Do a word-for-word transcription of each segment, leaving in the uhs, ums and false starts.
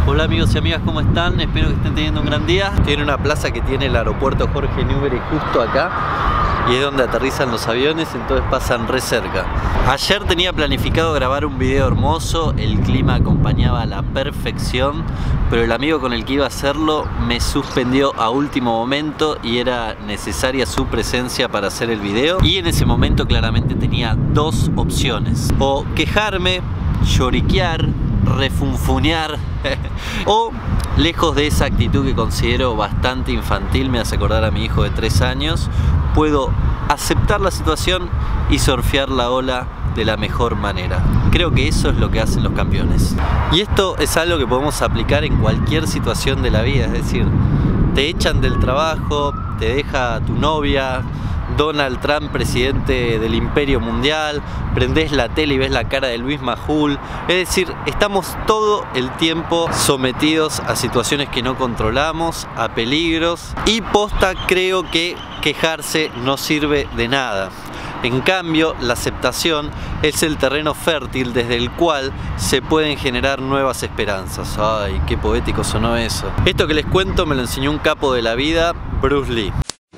Hola amigos y amigas, ¿cómo están? Espero que estén teniendo un gran día. Estoy en una plaza que tiene el aeropuerto Jorge Newbery justo acá y es donde aterrizan los aviones, entonces pasan re cerca. Ayer tenía planificado grabar un video hermoso, el clima acompañaba a la perfección, pero el amigo con el que iba a hacerlo me suspendió a último momento y era necesaria su presencia para hacer el video. Y en ese momento claramente tenía dos opciones: o quejarme, lloriquear, refunfunear o, lejos de esa actitud que considero bastante infantil, me hace acordar a mi hijo de tres años, puedo aceptar la situación y surfear la ola de la mejor manera. Creo que eso es lo que hacen los campeones. Y esto es algo que podemos aplicar en cualquier situación de la vida, es decir, te echan del trabajo, te deja tu novia, Donald Trump, presidente del imperio mundial, prendés la tele y ves la cara de Luis Majul. Es decir, estamos todo el tiempo sometidos a situaciones que no controlamos, a peligros, y posta creo que quejarse no sirve de nada. En cambio, la aceptación es el terreno fértil desde el cual se pueden generar nuevas esperanzas. Ay, qué poético sonó eso. Esto que les cuento me lo enseñó un capo de la vida, Bruce Lee.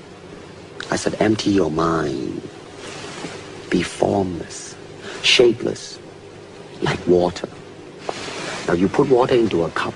I said, empty your mind. Be formless, shapeless, like water. Now you put water into a cup,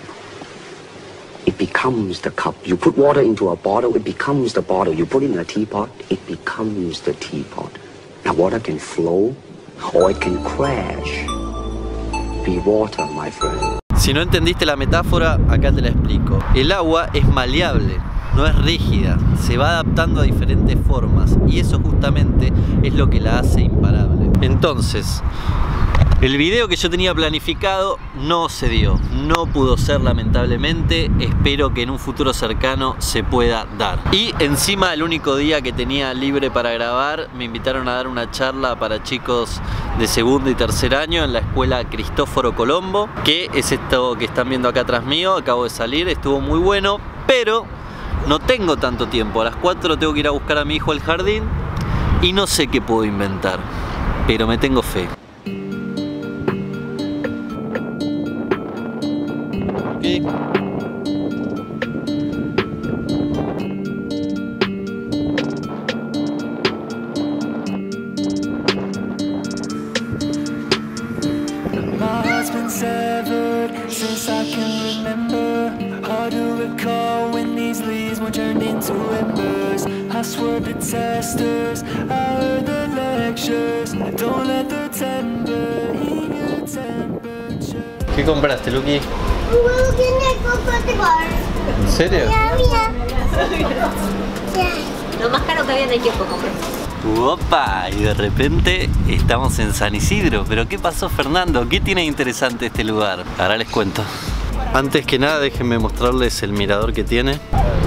it becomes the cup. You put water into a bottle, it becomes the bottle. You put it in a teapot, it becomes the teapot. Now water can flow or it can crash. Be water, my friend. Si no entendiste la metáfora, acá te la explico. El agua es maleable, no es rígida, se va adaptando a diferentes formas y eso justamente es lo que la hace imparable. Entonces, el video que yo tenía planificado no se dio, no pudo ser lamentablemente, espero que en un futuro cercano se pueda dar. Y encima el único día que tenía libre para grabar, me invitaron a dar una charla para chicos de segundo y tercer año en la escuela Cristóforo Colombo, que es esto que están viendo acá atrás mío, acabo de salir, estuvo muy bueno, pero no tengo tanto tiempo. A las cuatro tengo que ir a buscar a mi hijo al jardín y no sé qué puedo inventar, pero me tengo fe. Okay. My heart's been severed since I can remember. Hard to recall when these leaves were turned into embers. I swerved the testers, I heard the lectures. Don't let the temper heat your temperature. ¿Qué compraste, Luqui? ¿En serio? Lo más caro que había en el kiosco compré. ¡Opa! Y de repente estamos en San Isidro. ¿Pero qué pasó, Fernando? ¿Qué tiene de interesante este lugar? Ahora les cuento. Antes que nada, déjenme mostrarles el mirador que tiene.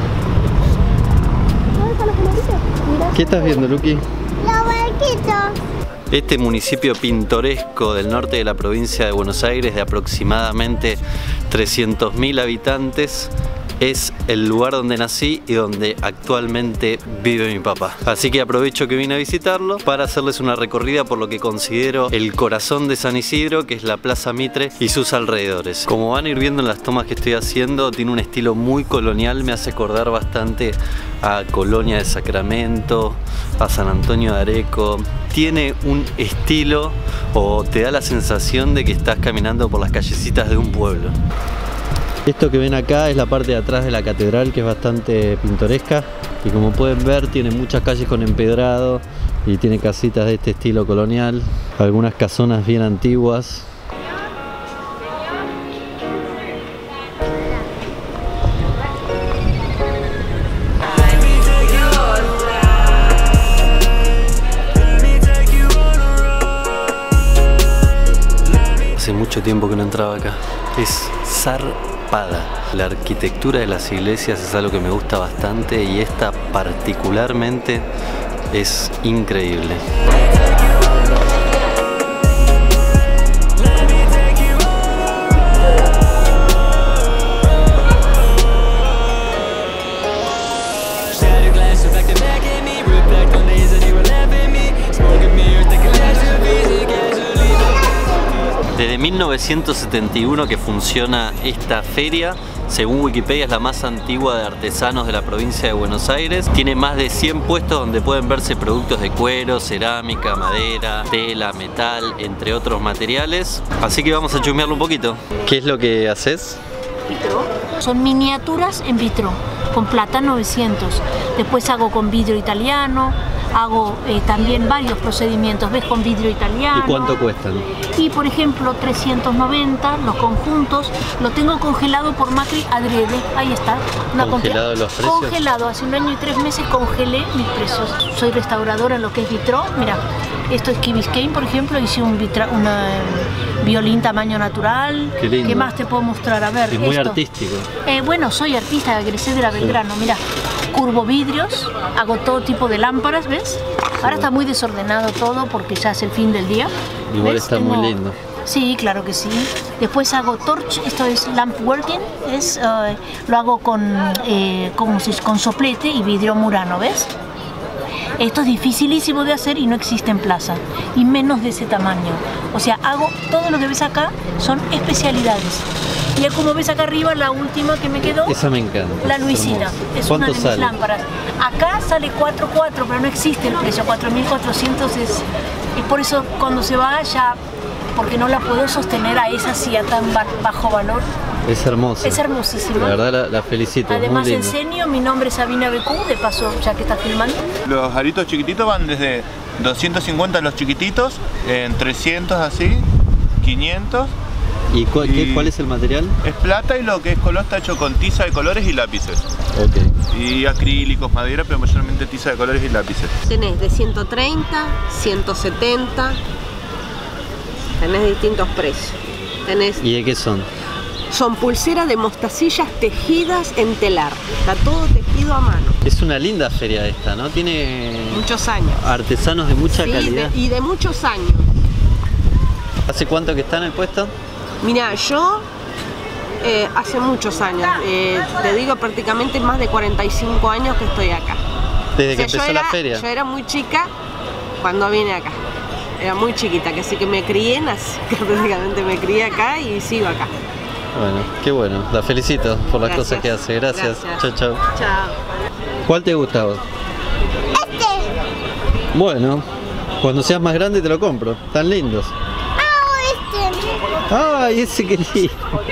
¿Qué estás viendo, Luqui? Los barquitos. Este municipio pintoresco del norte de la provincia de Buenos Aires, de aproximadamente trescientos mil habitantes, es el lugar donde nací y donde actualmente vive mi papá. Así que aprovecho que vine a visitarlo para hacerles una recorrida por lo que considero el corazón de San Isidro, que es la Plaza Mitre y sus alrededores. Como van a ir viendo en las tomas que estoy haciendo, tiene un estilo muy colonial, me hace acordar bastante a Colonia de Sacramento, a San Antonio de Areco. Tiene un estilo, o te da la sensación de que estás caminando por las callecitas de un pueblo. Esto que ven acá es la parte de atrás de la catedral, que es bastante pintoresca y como pueden ver tiene muchas calles con empedrado y tiene casitas de este estilo colonial, algunas casonas bien antiguas. Hace mucho tiempo que no entraba acá, es zarpada. La arquitectura de las iglesias es algo que me gusta bastante y esta particularmente es increíble. mil novecientos setenta y uno que funciona esta feria. Según Wikipedia es la más antigua de artesanos de la provincia de Buenos Aires. Tiene más de cien puestos donde pueden verse productos de cuero, cerámica, madera, tela, metal, entre otros materiales. Así que vamos a chusmearlo un poquito. ¿Qué es lo que haces? Vitro. Son miniaturas en vitro, con plata novecientos. Después hago con vidrio italiano, hago eh, también varios procedimientos, ¿ves? Con vidrio italiano. ¿Y cuánto cuestan? Y por ejemplo trescientos noventa los conjuntos, lo tengo congelado por Macri adrede, ahí está. Una ¿Congelado los precios? Congelado, hace un año y tres meses congelé mis precios. Soy restauradora en lo que es vitro, mira, esto es Key Biscayne, por ejemplo, hice un vitra, una eh, violín tamaño natural. Qué lindo. ¿Qué más te puedo mostrar? A ver, es muy esto. artístico. Eh, bueno, soy artista, egresé de la Belgrano, mira, curvo vidrios, hago todo tipo de lámparas, ¿ves? Ahora está muy desordenado todo porque ya es el fin del día. Igual ¿Ves? está Tengo... muy lindo. Sí, claro que sí. Después hago torch, esto es lamp working, es, uh, lo hago con, eh, como si, con soplete y vidrio murano, ¿ves? Esto es dificilísimo de hacer y no existe en plaza, y menos de ese tamaño. O sea, hago todo lo que ves acá, son especialidades. Y como ves acá arriba, la última que me quedó, esa me encanta. la Luisina, es una de mis sale? lámparas. Acá sale cuatro cuatro, pero no existe el precio, cuatro mil cuatrocientos es... Y por eso cuando se va ya, porque no la puedo sostener a esa sí a tan bajo valor. Es hermosa. Es hermosísima. La verdad la, la felicito. Además muy lindo. enseño, mi nombre es Sabina Becú, de paso ya que está filmando. Los aritos chiquititos van desde doscientos cincuenta los chiquititos, en trescientos así, quinientos. ¿Y cuál, y qué, cuál es el material? Es plata y lo que es color está hecho con tiza de colores y lápices. Ok. Y acrílicos, madera, pero mayormente tiza de colores y lápices. Tenés de ciento treinta, ciento setenta, tenés distintos precios. Tenés, ¿Y de qué son? son pulseras de mostacillas tejidas en telar. Está todo tejido a mano. Es una linda feria esta, ¿no? Tiene Muchos años. artesanos de mucha Sí, calidad. de- y de muchos años. ¿Hace cuánto que está en el puesto? Mira, yo eh, hace muchos años, eh, te digo prácticamente más de cuarenta y cinco años que estoy acá. Desde O que sea, empezó yo la era- feria. Yo era muy chica cuando vine acá. Era muy chiquita, que sí que me crié, nací, que prácticamente me crié acá y sigo acá. Bueno, qué bueno. La felicito por las Gracias. cosas que hace. Gracias. Gracias. Chao, chao. Chao. ¿Cuál te gusta a vos? Este. Bueno, cuando seas más grande te lo compro. Tan lindos. Ah, este. ¡Ay, ese querido!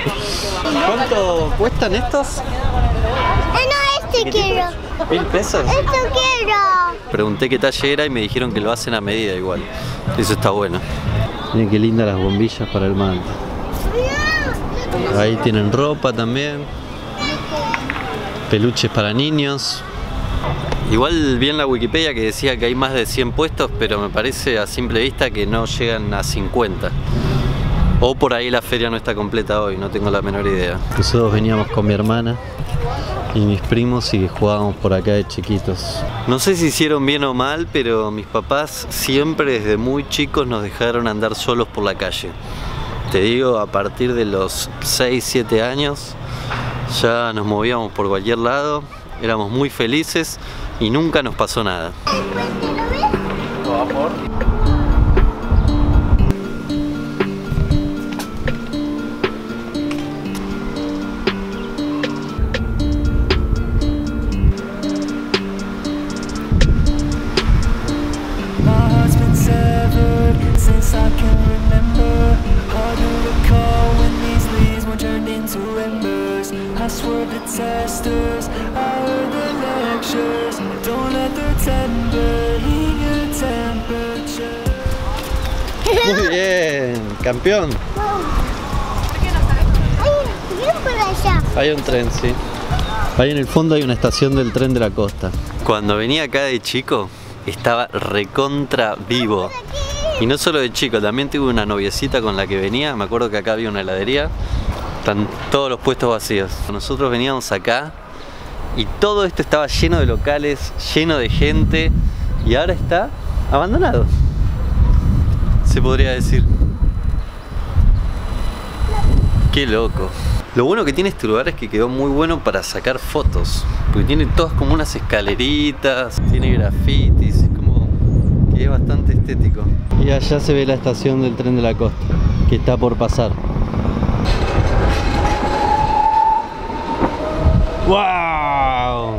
¿Cuánto cuestan estos? Eh, no, este quiero. ¿Mil pesos? Esto quiero. Pregunté qué talle era y me dijeron que lo hacen a medida igual. Eso está bueno. Miren qué lindas las bombillas para el mate. Ahí tienen ropa también. Peluches para niños. Igual vi en la Wikipedia que decía que hay más de cien puestos, pero me parece a simple vista que no llegan a cincuenta. O por ahí la feria no está completa hoy, no tengo la menor idea. Nosotros veníamos con mi hermana y mis primos y jugábamos por acá de chiquitos. No sé si hicieron bien o mal, pero mis papás siempre desde muy chicos nos dejaron andar solos por la calle. Te digo, a partir de los seis, siete años ya nos movíamos por cualquier lado, éramos muy felices y nunca nos pasó nada. My heart's been severed since I can remember. Hard to recall when these leaves were turned into embers. I swerved the testers, I heard the lectures. Don't let the temper heat your temperature. Muy bien, campeón. Ay, bien por allá. Hay un tren, sí. Ahí en el fondo hay una estación del tren de la costa. Cuando venía acá de chico, estaba recontra vivo. Y no solo de chico, también tuve una noviecita con la que venía. Me acuerdo que acá había una heladería. Están todos los puestos vacíos. Nosotros veníamos acá y todo esto estaba lleno de locales, lleno de gente. Y ahora está abandonado, se podría decir. Qué loco. Lo bueno que tiene este lugar es que quedó muy bueno para sacar fotos, porque tiene todas como unas escaleritas, tiene grafitis, es como que es bastante estético. Y allá se ve la estación del tren de la costa. que está por pasar. ¡Wow!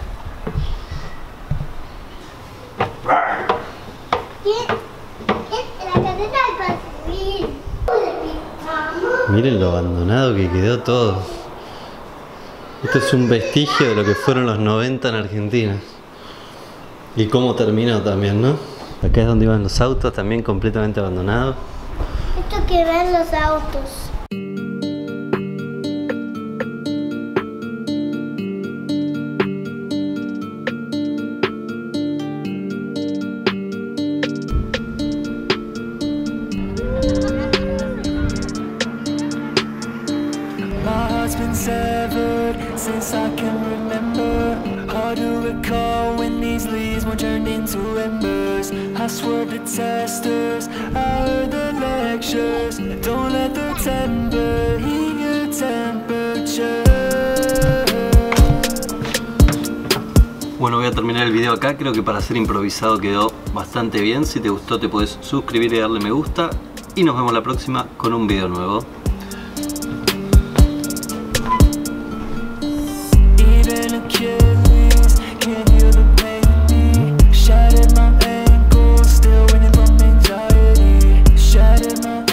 Miren lo abandonado que quedó todo. Esto es un vestigio de lo que fueron los noventa en Argentina. Y cómo terminó también, ¿no? Acá es donde iban los autos, también completamente abandonados. Esto que ven los autos. Severed since I can remember. Hard to recall when these leaves were turned into embers. I swerved at testers, I heard the lectures. Don't let the temper heat your temperature. Bueno, voy a terminar el video acá. Creo que para ser improvisado quedó bastante bien. Si te gustó te puedes suscribir y darle me gusta. Y nos vemos la próxima con un video nuevo. Even a kid